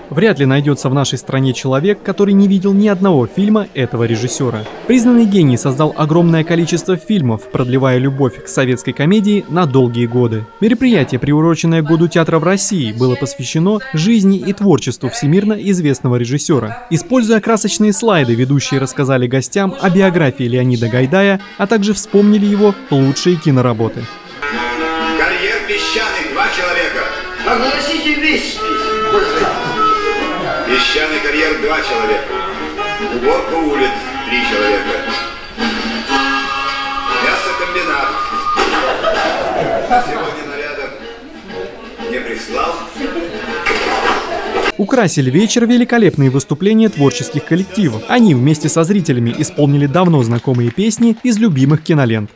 Вряд ли найдется в нашей стране человек, который не видел ни одного фильма этого режиссера. Признанный гений создал огромное количество фильмов, продлевая любовь к советской комедии на долгие годы. Мероприятие, приуроченное к Году театра в России, было посвящено жизни и творчеству всемирно известного режиссера. Используя красочные слайды, ведущие рассказали гостям о биографии Леонида Гайдая, а также вспомнили его лучшие киноработы. Карьер песчаных 2 человека. Огласите весь список. Песчаный карьер 2 человека. Уборка улиц 3 человека. Мясокомбинат. Сегодня нарядов не прислал. Украсили вечер великолепные выступления творческих коллективов. Они вместе со зрителями исполнили давно знакомые песни из любимых кинолент.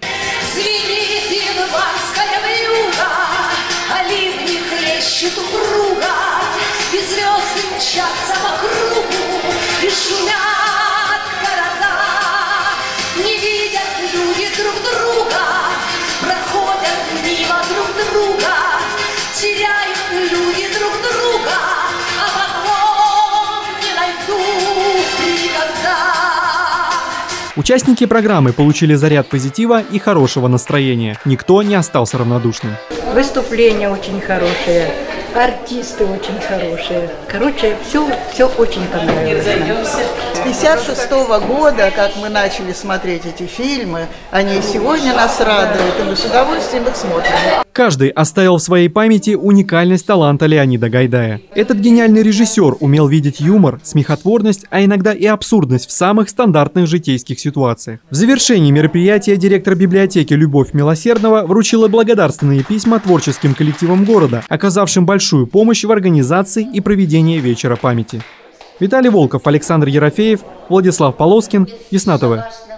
Мчатся по кругу и шумят города. Не видят люди друг друга, проходят мимо друг друга, теряют люди друг друга, а потом не найдут никогда. Участники программы получили заряд позитива и хорошего настроения. Никто не остался равнодушным. Выступления очень хорошие. Артисты очень хорошие. Короче, все очень понравилось нам. С 1956 года, как мы начали смотреть эти фильмы, они сегодня нас радуют, и мы с удовольствием их смотрим. Каждый оставил в своей памяти уникальность таланта Леонида Гайдая. Этот гениальный режиссер умел видеть юмор, смехотворность, а иногда и абсурдность в самых стандартных житейских ситуациях. В завершении мероприятия директор библиотеки Любовь Милосердного вручила благодарственные письма творческим коллективам города, оказавшим большую помощь в организации и проведении вечера памяти. Виталий Волков, Александр Ерофеев, Владислав Полоскин, Ясна ТВ.